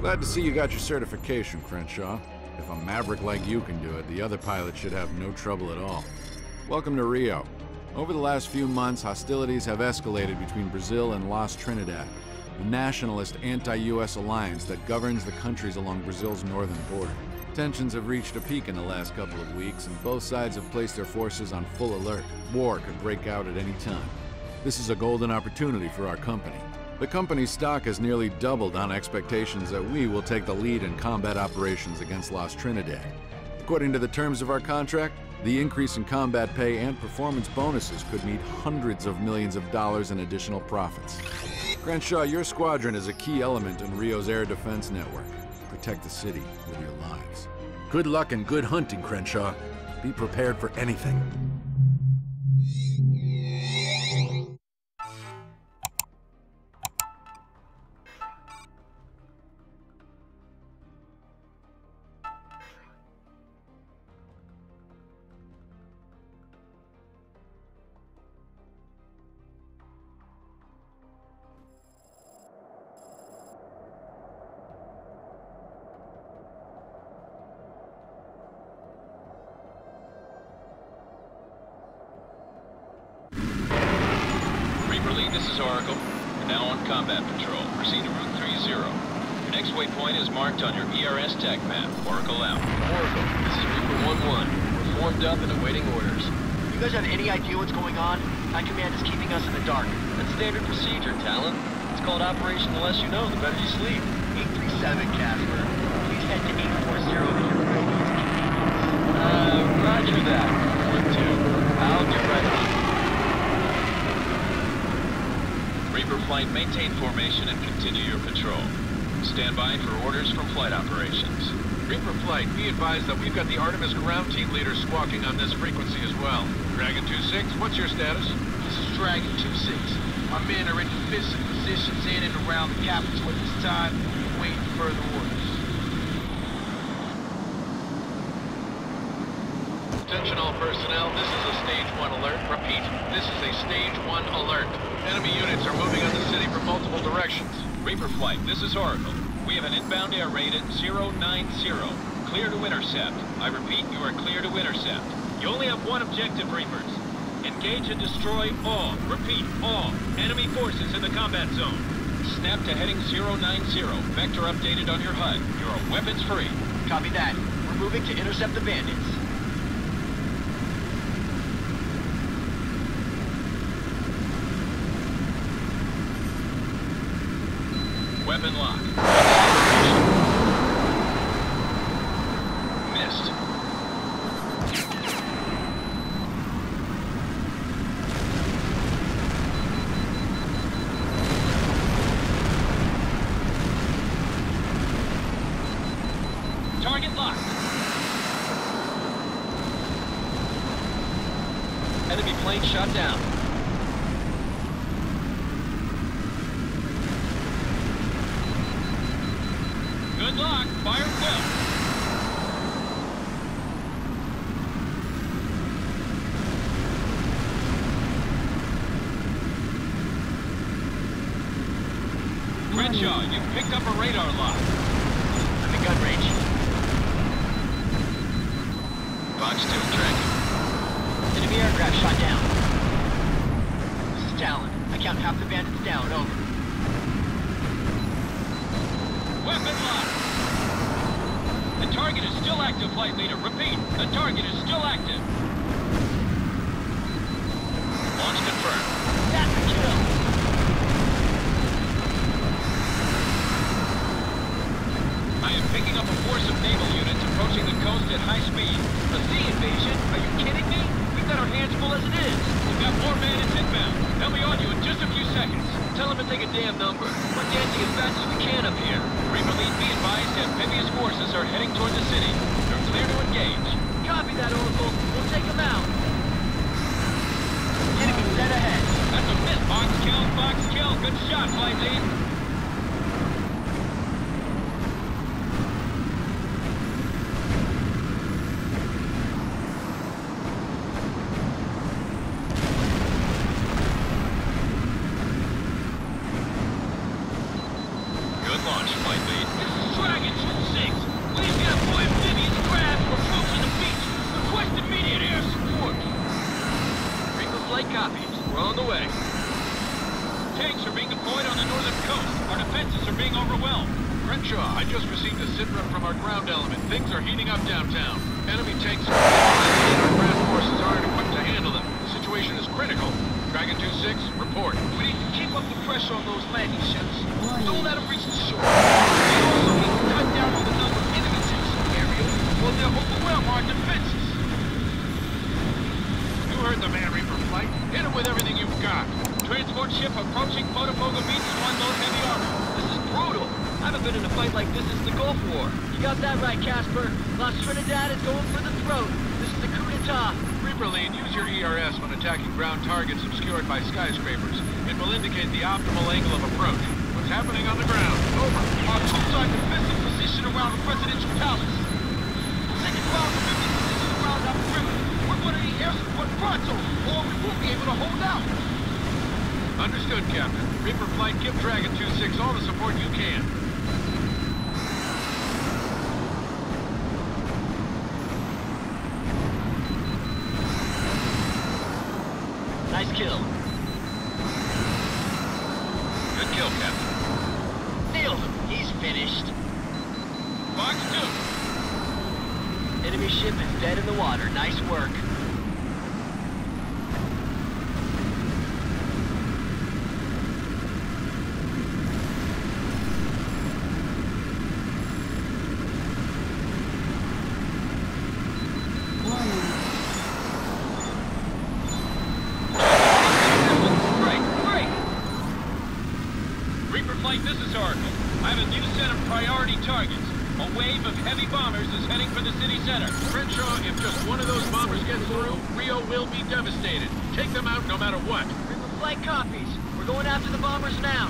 Glad to see you got your certification, Crenshaw. If a maverick like you can do it, the other pilots should have no trouble at all. Welcome to Rio. Over the last few months, hostilities have escalated between Brazil and Trinidad, the nationalist anti-US alliance that governs the countries along Brazil's northern border. Tensions have reached a peak in the last couple of weeks, and both sides have placed their forces on full alert. War could break out at any time. This is a golden opportunity for our company. The company's stock has nearly doubled on expectations that we will take the lead in combat operations against Trinidad. According to the terms of our contract, the increase in combat pay and performance bonuses could mean hundreds of millions of dollars in additional profits. Crenshaw, your squadron is a key element in Rio's air defense network. Protect the city with your lives. Good luck and good hunting, Crenshaw. Be prepared for anything. This is Oracle. We're now on combat patrol. Proceed to Route 30. Your next waypoint is marked on your ERS tag map. Oracle out. Oracle, this is Reaper 1-1. We're formed up and awaiting orders. You guys have any idea what's going on? High Command is keeping us in the dark. That's standard procedure, Talon. It's called Operation The Less You Know, the better you sleep. 837, Casper. Please head to 840 to your earliest convenience. Roger that. 4-2. I'll get right on. Reaper Flight, maintain formation and continue your patrol. Stand by for orders from flight operations. Reaper Flight, be advised that we've got the Artemis ground team leader squawking on this frequency as well. Dragon 2-6, what's your status? This is Dragon 2-6. Our men are in defensive positions in and around the capital at this time, waiting for further orders. Attention all personnel, this is a Stage 1 alert. Repeat, this is a Stage 1 alert. Enemy units are moving on the city from multiple directions. Reaper Flight, this is Oracle. We have an inbound air raid at 090. Clear to intercept. I repeat, you are clear to intercept. You only have one objective, Reapers. Engage and destroy all, repeat, all, enemy forces in the combat zone. Snap to heading 090. Vector updated on your HUD. You are weapons free. Copy that. We're moving to intercept the bandits. Weapon lock. Missed. Target locked. Enemy plane shot down. Good luck. Fire well. Crenshaw, you've picked up a radar lock. I'm in gun range. Box 2 tracking. Enemy aircraft shot down. This is Talon. I count half the bandits down. Over. Weapon lock. The target is still active, Flight Leader. Repeat, the target is still active. Launch confirmed. That's a kill. I am picking up a force of naval units approaching the coast at high speed. A sea invasion? Are you kidding me? We've got our hands full as it is. We've got more bandits inbound. They'll be on you in just a few seconds. Tell them to take a damn number. We're dancing as fast as we can up here. Reaper Lead, be advised, amphibious forces are heading toward the city. You're clear to engage. Copy that, Oracle. We'll take them out. Enemy dead ahead. That's a miss. Box kill, box kill. Good shot, Flight Lead. Good launch, Flight Lead. This is Dragon 2-6. We've got 4 amphibious crabs approaching the beach. Request immediate air support. Reaper flight copies. We're on the way. Tanks are being deployed on the northern coast. Our defenses are being overwhelmed. Crenshaw, I just received a sit rep from our ground element. Things are heating up downtown. Enemy tanks are and our ground forces aren't equipped to handle them. The situation is critical. Dragon 2-6, report. We need to keep up the pressure on those landing ships. Don't let them reach the shore. We also need to cut down on the number of enemy tanks in the area, or they'll overwhelm our defenses. You heard the man, Reaper Flight. Hit him with everything you've got. Transport ship approaching Botafogo Beach to unload heavy armor. This is brutal. I haven't been in a fight like this since the Gulf War. You got that right, Casper. La Trinidad is going for the throat. This is a coup d'etat. Reaper Lead, use your ERS when attacking ground targets obscured by skyscrapers. It will indicate the optimal angle of approach. What's happening on the ground? Over. Our troops are in defensive position around the presidential palace. Second round of position around our perimeter. We're going to need air support pronto, or we won't be able to hold out. Understood, Captain. Reaper Flight, give Dragon 2-6 all the support you can. Nice kill. Good kill, Captain. Nailed him. He's finished. Fox 2. Enemy ship is dead in the water. Nice work. This is Oracle. I have a new set of priority targets. A wave of heavy bombers is heading for the city center. Crenshaw, if just one of those bombers gets through, Rio will be devastated. Take them out no matter what. Reaper flight copies. We're going after the bombers now.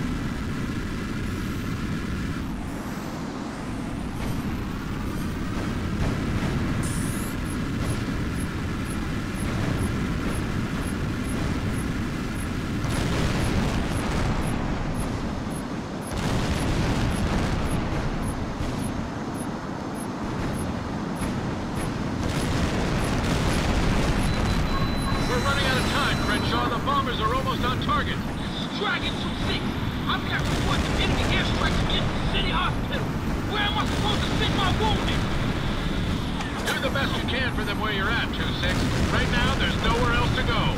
Dragon 2-6. I've got reports of enemy airstrikes against the city hospital. Where am I supposed to send my wounded? Do the best you can for them where you're at, 2-6. Right now, there's nowhere else to go.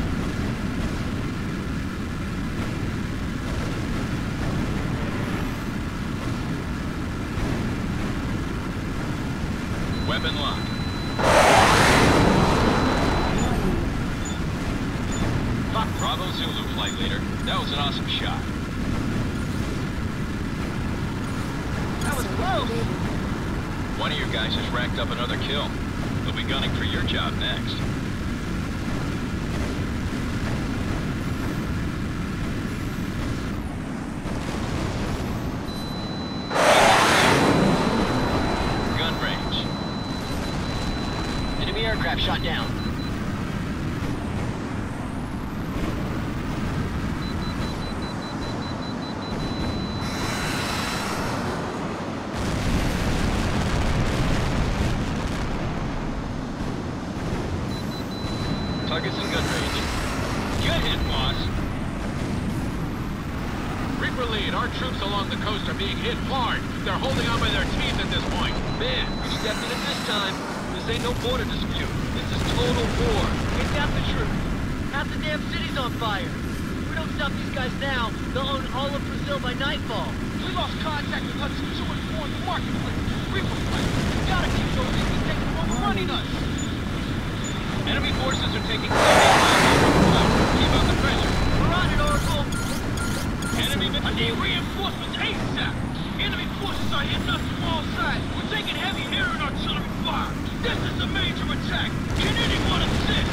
Weapon lock. Bravo Zulu, flight leader. That was an awesome shot. That was close. One of your guys has racked up another kill. They'll be gunning for your job next. Gun range. Enemy aircraft shot down. Targets in gun range. Good hit, boss. Reaper Lead, our troops along the coast are being hit hard. They're holding on by their teeth at this point. Man, we stepped in it this time. This ain't no border dispute. This is total war. Ain't that the truth? Half the damn city's on fire. If we don't stop these guys now, they'll own all of Brazil by nightfall. We lost contact with Hudson 2 and 4 in the marketplace. Reaper flight. We gotta keep those enemy tanks from overrunning us. Enemy forces are taking 70 miles. Keep up the pressure. We're on it, Oracle. Enemy I need reinforcements ASAP. Enemy forces are hitting us from all sides. We're taking heavy air and artillery fire. This is a major attack. Can anyone assist?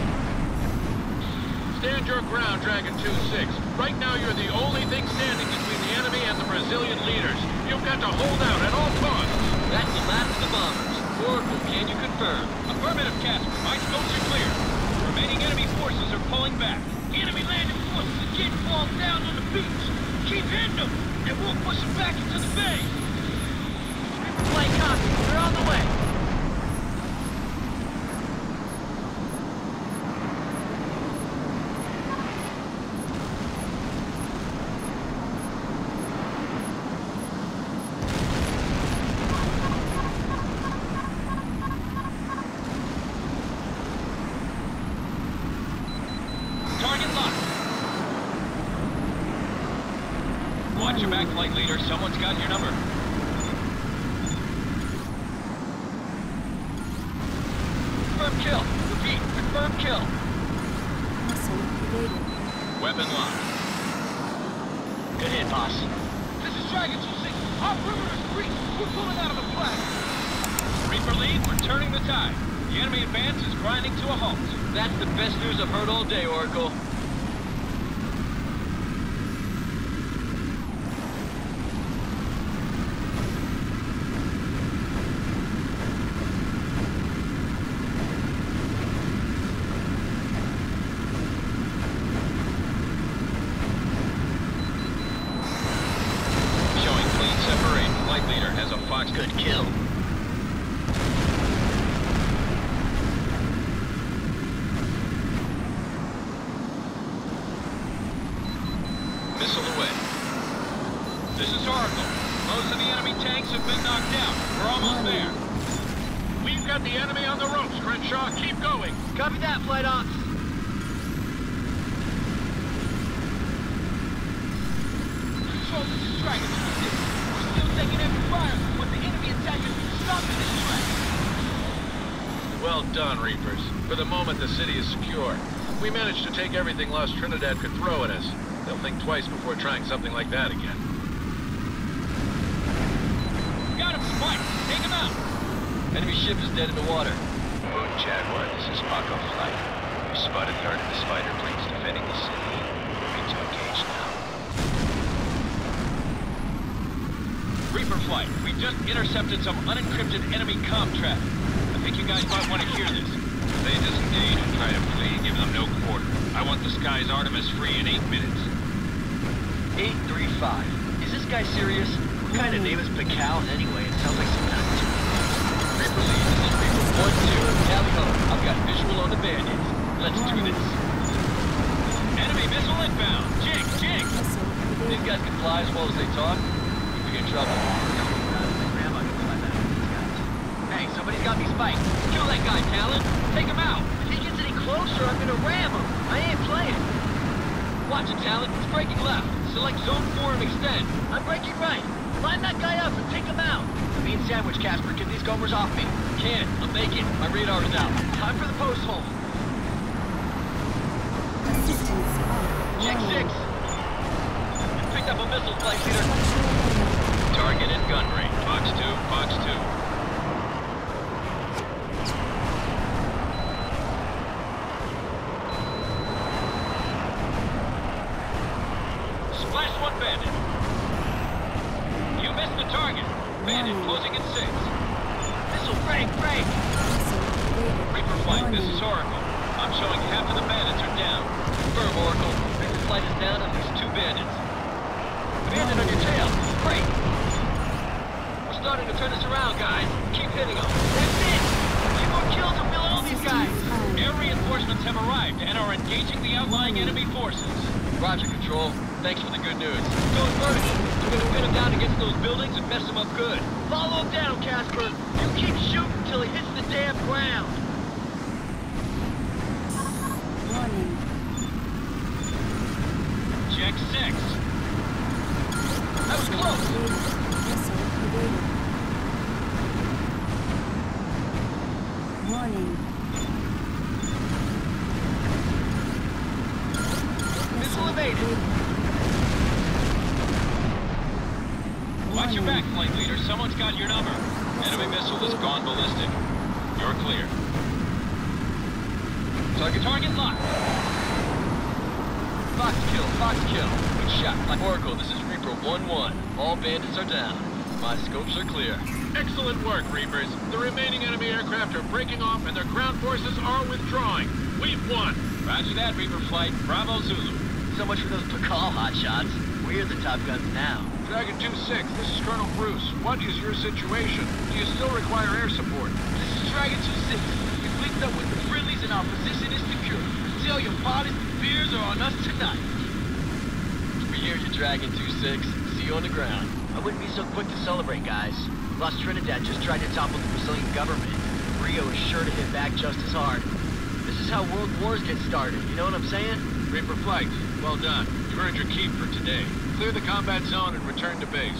Stand your ground, Dragon 2-6. Right now, you're the only thing standing between the enemy and the Brazilian leaders. You've got to hold out at all costs. That's the last of the bombers. Oracle, can you confirm? Affirmative, Casper. My scopes are clear. Remaining enemy forces are pulling back. Enemy landing forces are getting bogged down on the beach. Keep hitting them, and we'll push them back into the bay. Flight copy. We're on the way. Target locked. Watch your back, flight leader. Someone's got your number. Confirm kill. Repeat, confirm kill. Weapon locked. Good hit, boss. This is Dragon 2-6. Our perimeter's breached. We're pulling out of the flag. Reaper lead, we're turning the tide. The enemy advance is grinding to a halt. That's the best news I've heard all day, Oracle. Showing clean separate. Flight leader has a Fox. Good kill. Missile away. This is Oracle. Most of the enemy tanks have been knocked out. We're almost there. We've got the enemy on the ropes, Crenshaw. Keep going. Copy that, Flight Ops. Control, this is Dragon 2-6. We're still taking every fire, but the enemy attack has been stopped in this track. Well done, Reapers. For the moment, the city is secure. We managed to take everything Lost Trinidad could throw at us. They'll think twice before trying something like that again. Got him, Spike. Take him out. Enemy ship is dead in the water. Boom, Jaguar. This is Mako Flight. We spotted the Artemis fighter planes defending the city. Moving to engage now. Reaper Flight. We just intercepted some unencrypted enemy comm traffic. I think you guys might want to hear this. If they disengage and try to flee, give them no quarter. I want the skies Artemis free in 8 minutes. 835. Is this guy serious? What kind of name is Bacal anyway? It sounds like some kind of... Reaper lead, this is Reaper 1-2. Tally ho. I've got visual on the bandits. Let's do this. Enemy missile inbound. Jig, jig. These guys can fly as well as they talk. We'd be in trouble. Hey, somebody's got me spiked. Kill that guy, Talon. Take him out. If he gets any closer, I'm gonna ram him. I ain't playing. Watch it, Talon. It's breaking left. Select zone 4 and extend. I'm breaking right. Line that guy up and take him out. I'm being sandwiched, Casper. Get these gomers off me. Can't. I'm making. My radar is out. Time for the post hole. Check 6. Picked up a missile, flight leader. Target in gun range. Fox 2, Fox 2. Splash 1 bandit. You missed the target. Bandit closing in 6. Missile break, break. Reaper Flight, this is Oracle. I'm showing half of the bandits are down. Confirm, Oracle. Reaper flight is down and there's 2 bandits. Bandit on your tail. Great. We're starting to turn this around, guys. Keep hitting them. That's it. A few more kills and we'll own these guys. Air reinforcements have arrived and are engaging the outlying enemy forces. Roger, Control. Thanks for the good news. Going vertical. We're gonna pin him down against those buildings and mess him up good. Follow him down, Casper. You keep shooting till he hits the damn ground. Check 6. That was close. Missile evaded. Watch your back, flight leader. Someone's got your number. Enemy missile has gone ballistic. You're clear. Target locked. Fox kill, Fox kill. Good shot. Oracle, this is Reaper 1-1. All bandits are down. My scopes are clear. Excellent work, Reapers. The remaining enemy aircraft are breaking off and their ground forces are withdrawing. We've won. Roger that, Reaper Flight. Bravo Zulu. So much for those Pakal hotshots. We're the top guns now. Dragon 2-6, this is Colonel Bruce. What is your situation? Do you still require air support? This is Dragon 2-6. We've linked up with the friendlies and our position is secure. Tell your pilots the beers are on us tonight. We hear you, Dragon 2-6. See you on the ground. I wouldn't be so quick to celebrate, guys. Lost Trinidad just tried to topple the Brazilian government. Rio is sure to hit back just as hard. This is how world wars get started, you know what I'm saying? Reaper flight, well done. You've earned your keep for today. Clear the combat zone and return to base.